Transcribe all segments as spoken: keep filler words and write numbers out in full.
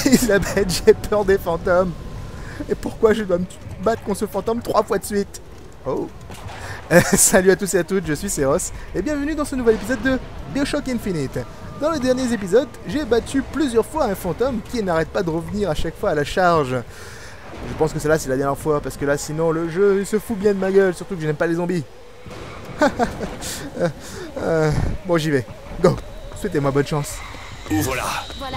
Elisabeth, j'ai peur des fantômes. Et pourquoi je dois me battre contre ce fantôme trois fois de suite? Oh. Euh, salut à tous et à toutes, je suis Seros, et bienvenue dans ce nouvel épisode de BioShock Infinite. Dans les derniers épisodes, j'ai battu plusieurs fois un fantôme qui n'arrête pas de revenir à chaque fois à la charge. Je pense que celle-là c'est la dernière fois, parce que là sinon le jeu il se fout bien de ma gueule, surtout que je n'aime pas les zombies. euh, euh, bon j'y vais, go, souhaitez-moi bonne chance. Voilà. Voilà.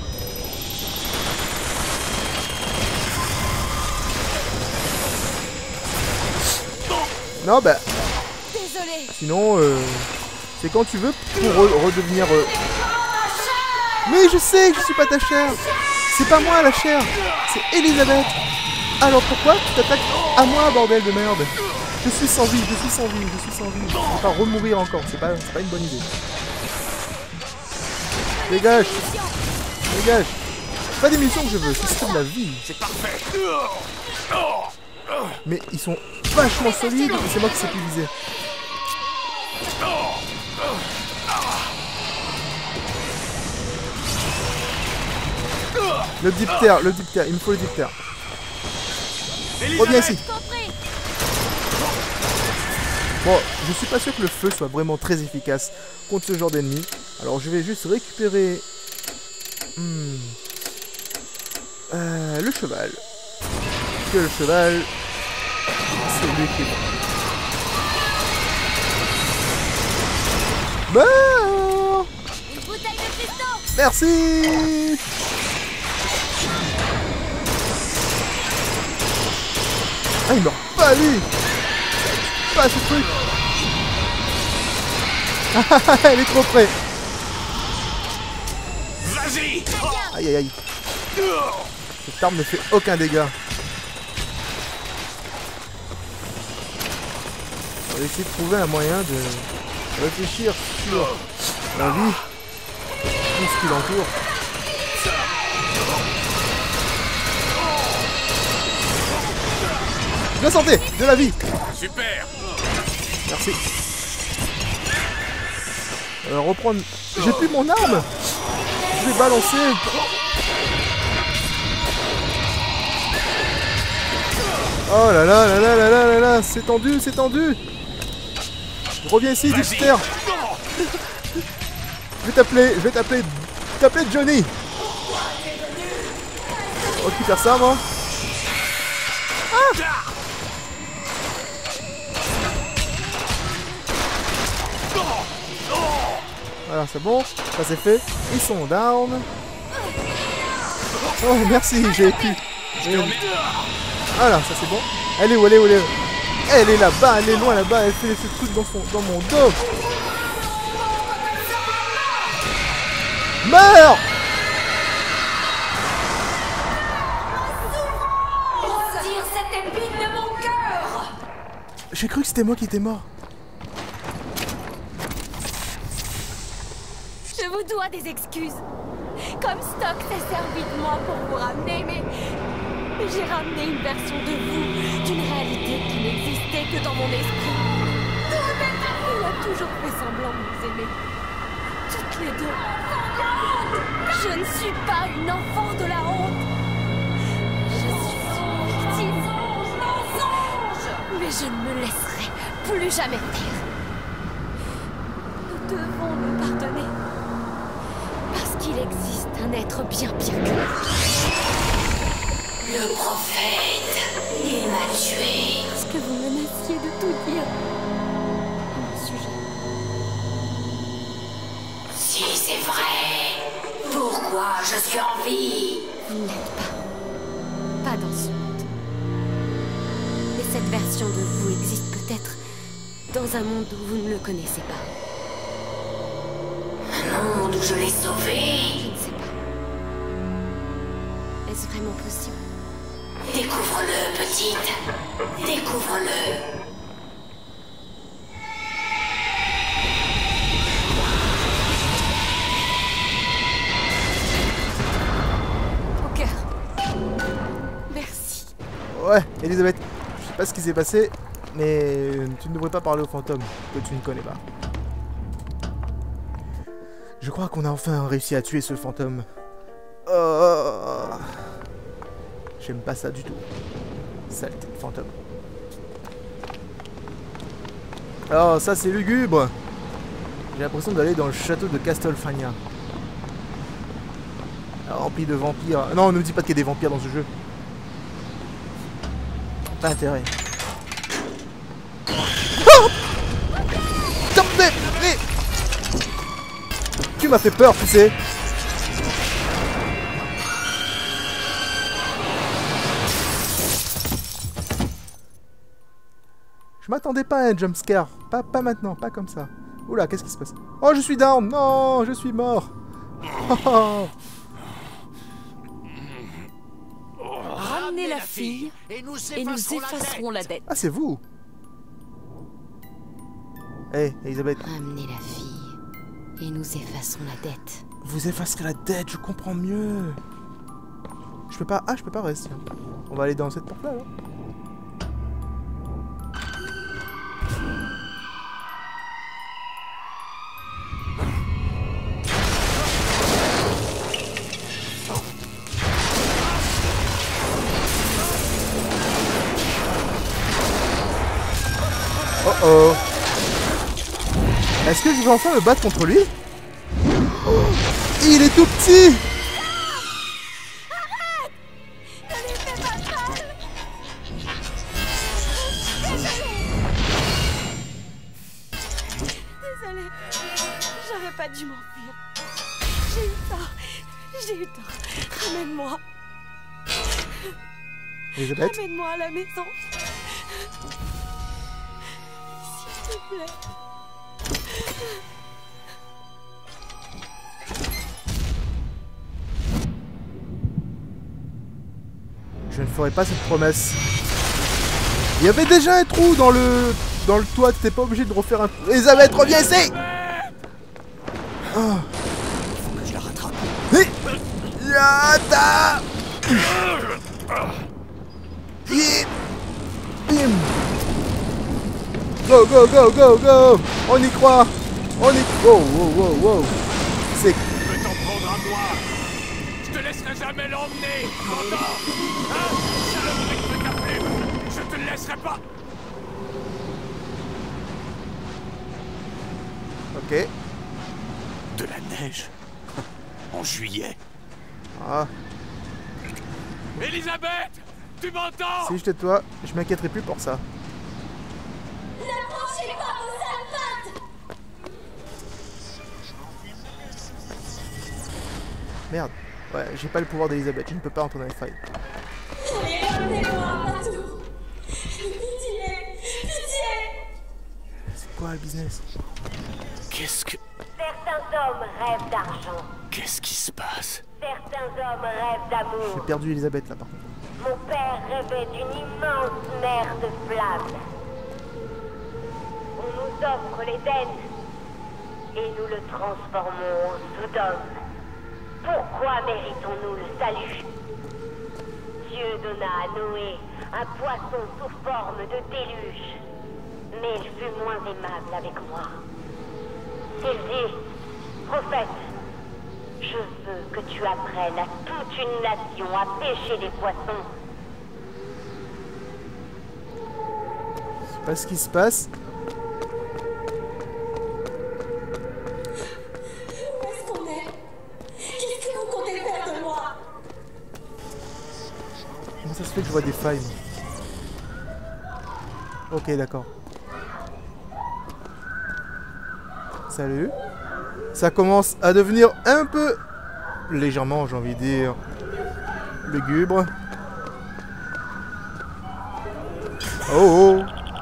Non bah, Désolé. sinon euh, c'est quand tu veux pour re redevenir... Euh... Mais je sais que je suis pas ta chair. C'est pas moi la chair, c'est Elisabeth. Alors pourquoi tu t'attaques à moi, bordel de merde? Je suis sans vie, je suis sans vie, je suis sans vie. Je vais pas remourir encore, c'est pas, pas une bonne idée. Dégage. Dégage. C'est pas des missions que je veux, c'est de la vie. C'est parfait. Mais ils sont vachement solides et c'est moi qui sais plus viser. Le diptère, le diptère, il me faut le diptère. Reviens ici. Bon, je suis pas sûr que le feu soit vraiment très efficace contre ce genre d'ennemi. Alors je vais juste récupérer hmm, euh, le cheval. Que le cheval, c'est lui qui est bon. Une bouteille de piston. Merci. Ah, il meurt pas lui. Pas ce truc. Elle est trop près. Vas-y. Aïe aïe aïe. Cette arme ne fait aucun dégât. On va essayer de trouver un moyen de réfléchir sur la vie, tout ce qui l'entoure. De la santé, de la vie. Super. Merci. Alors reprendre. J'ai plus mon arme. Je vais balancer. Oh là là là là là là là là. C'est tendu, c'est tendu. Reviens ici, Dipster. Je vais t'appeler, je vais t'appeler, t'appeler Johnny. On récupère ça, moi. Ah. Voilà, c'est bon, ça c'est fait. Ils sont down. Oh, merci, j'ai pu. Voilà, ça c'est bon. Elle est où, elle est où, elle est où? Elle est là-bas, elle est loin là-bas, elle fait ce truc dans, son, dans mon dos. Meurs! Retire cette épine de mon cœur. J'ai cru que c'était moi qui étais mort. Je vous dois des excuses. Comme Stock s'est servi de moi pour vous ramener, mais... mais j'ai ramené une version de vous, d'une réalité qui n'existait que dans mon esprit. Il a toujours fait semblant de nous aimer. Toutes les deux. Je ne suis pas une enfant de la honte. Je suis une victime. Mais je ne me laisserai plus jamais taire. Nous devons nous pardonner. Parce qu'il existe un être bien pire que nous. Le prophète, il m'a tué. Parce que vous menaciez de tout dire à mon sujet. Si c'est vrai, pourquoi je suis en vie? Vous ne l'êtes pas. Pas dans ce monde. Mais cette version de vous existe peut-être dans un monde où vous ne le connaissez pas. Un monde où je l'ai sauvé. Je ne sais pas. Est-ce vraiment possible? Découvre-le, petite. Découvre-le. Au cœur. Merci. Ouais, Elisabeth, je sais pas ce qui s'est passé, mais tu ne devrais pas parler aux fantômes que tu ne connais pas. Je crois qu'on a enfin réussi à tuer ce fantôme. Oh. J'aime pas ça du tout. Saleté de fantôme. Alors ça c'est lugubre. J'ai l'impression d'aller dans le château de Castlevania. Rempli de vampires. Non, on ne nous dit pas qu'il y a des vampires dans ce jeu. Pas intérêt. Oh, mais, mais... Tu m'as fait peur, tu sais. Je m'attendais pas à un jumpscare. Pas, pas maintenant, pas comme ça. Oula, qu'est-ce qui se passe? Oh, je suis down. Non, je suis mort. Oh. Ramenez la fille et nous effacerons la dette. Ah, c'est vous. Hé, hey, Elisabeth. Ramenez la fille et nous effaçons la dette. Vous effacerez la dette, je comprends mieux. Je peux pas... Ah, je peux pas rester. On va aller dans cette porte-là, là. Oh oh. Est-ce que je vais enfin me battre contre lui? Oh, il est tout petit. Arrête! Ne lui fais pas mal! Désolée. J'aurais pas dû m'enfuir. J'ai eu tort. J'ai eu tort. Ramène-moi. Elisabeth? Ramène-moi à la maison. S'il te plaît. Je ne ferai pas cette promesse. Il y avait déjà un trou dans le dans le toit, t'étais pas obligé de refaire un... Elisabeth, reviens ici. Oh. Faut que je la rattrape. Yata. Bim. Go, go, go, go, go. On y croit. On y croit. Wow, wow, wow, wow. C'est... Tu peux t'en prendre à moi. Je te laisserai jamais l'emmener. T'entends? Hein? Saloperie de ta plume. Je te le laisserai pas. Ok. De la neige. En juillet. Ah. Elisabeth! Tu m'entends? Si je tais-toi, je m'inquiéterai plus pour ça. N'approchez pas vos sales pattes! Merde. Ouais, j'ai pas le pouvoir d'Elisabeth, je ne peux pas entrer dans les failles. Allez, ramenez-moi partout! Pitié! Pitié! C'est quoi le business? Qu'est-ce que... Certains hommes rêvent d'argent. Qu'est-ce qui se passe? Certains hommes rêvent J'ai d'amour. perdu Elisabeth là par contre. Mon père rêvait d'une immense mer de flammes. On nous offre l'Éden et nous le transformons en Sodome. Pourquoi méritons-nous le salut? Dieu donna à Noé un poisson sous forme de déluge, mais il fut moins aimable avec moi. Il dit, prophète, je veux que tu apprennes à toute une nation à pêcher des poissons. Je sais pas ce qui se passe. Où est-ce qu'on est? Qu'est-ce que vous comptez faire de moi? Comment ça se fait que je vois des failles? Ok, d'accord. Salut. Ça commence à devenir un peu légèrement, j'ai envie de dire, lugubre. Oh oh.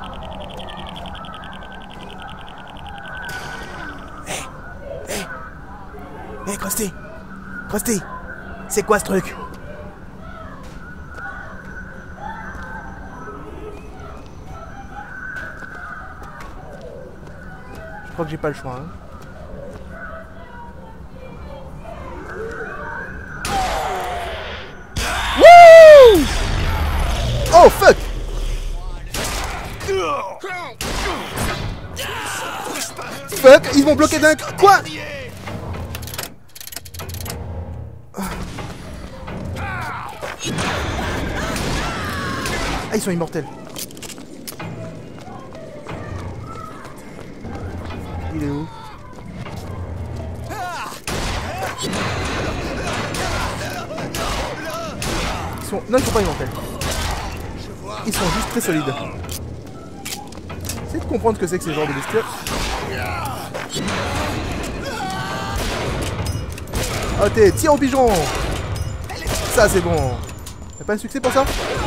Hé, hé, hé, Krusty, Krusty, c'est quoi ce truc? Je crois que j'ai pas le choix, hein. Oh fuck! Fuck! Ils m'ont bloqué d'un... Quoi? ils sont immortels. Il est où? Ils sont... Non, ils sont pas immortels. Ils sont juste très solides. Essayez de comprendre ce que c'est que ces genres de bestioles. Oh, t'es tir au pigeon. Ça, c'est bon. Y'a pas un succès pour ça?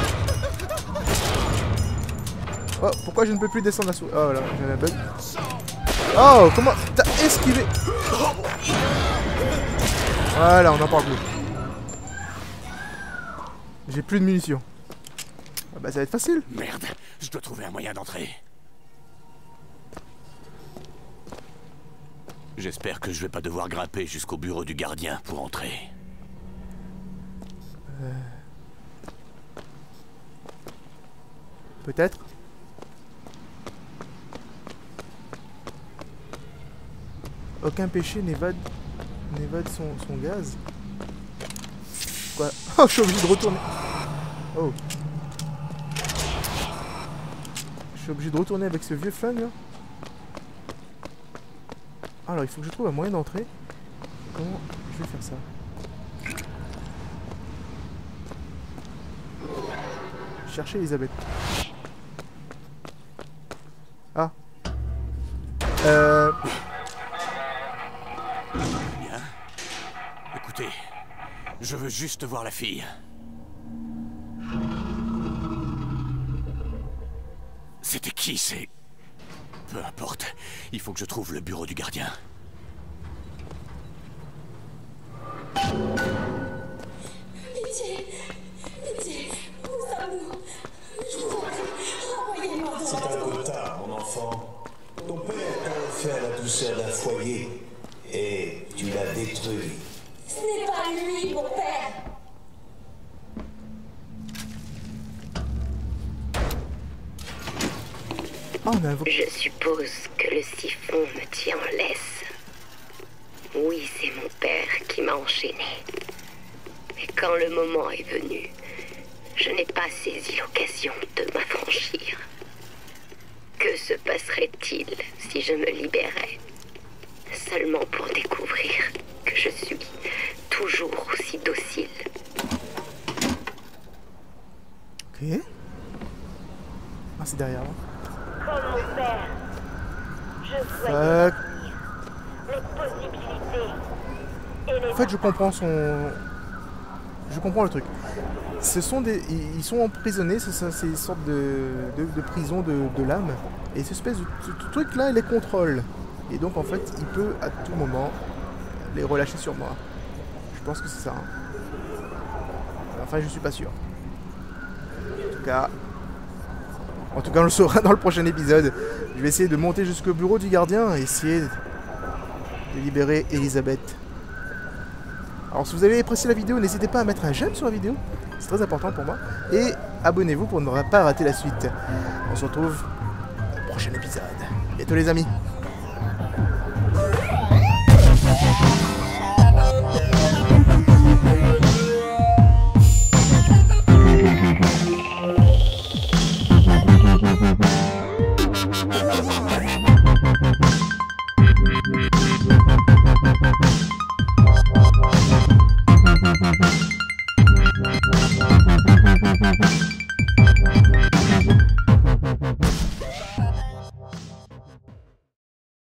Oh, pourquoi je ne peux plus descendre la souris? Oh là, j'ai un bug. Oh, comment t'as esquivé? Voilà, on en parle plus. J'ai plus de munitions. Ah bah ça va être facile. Merde, je dois trouver un moyen d'entrer. J'espère que je vais pas devoir grimper jusqu'au bureau du gardien pour entrer. Euh... Peut-être. Aucun péché n'évade n'évade son, son gaz. Quoi? Oh, je suis obligé de retourner. Oh. Je suis obligé de retourner avec ce vieux flingue là. Alors, il faut que je trouve un moyen d'entrer. Comment je vais faire ça? Chercher Elisabeth. Ah. Euh... Bien. Écoutez, je veux juste voir la fille. C'était qui, c'est... Peu importe, il faut que je trouve le bureau du gardien. Pitié, pitié, où sommes-nous? Je vous en prie, envoyez-moi dans C'est un peu tard, mon enfant. Ton père t'a offert la douceur d'un foyer et tu l'as détruit. Ce n'est pas lui, mon père. Oh, on a un... Je suppose que le siphon me tient en laisse. Oui, c'est mon père qui m'a enchaîné. Mais quand le moment est venu, je n'ai pas saisi l'occasion de m'affranchir. Que se passerait-il si je me libérais? Seulement pour découvrir que je suis toujours aussi docile. Ok. Ah, c'est derrière moi. Comme mon père, je Fuck. voyais les possibilités et les... En fait, je comprends son... Je comprends le truc. Ce sont des... Ils sont emprisonnés, c'est ça, c'est une sorte de, de, de prison de, de l'âme. Et cette espèce de, de, de truc-là, il les contrôle. Et donc, en fait, il peut à tout moment les relâcher sur moi. Je pense que c'est ça. Hein. Enfin, je suis pas sûr. En tout cas... En tout cas, on le saura dans le prochain épisode. Je vais essayer de monter jusqu'au bureau du gardien et essayer de libérer Elisabeth. Alors, si vous avez apprécié la vidéo, n'hésitez pas à mettre un j'aime sur la vidéo. C'est très important pour moi. Et abonnez-vous pour ne pas rater la suite. On se retrouve dans le prochain épisode. À bientôt les amis. We'll be right back.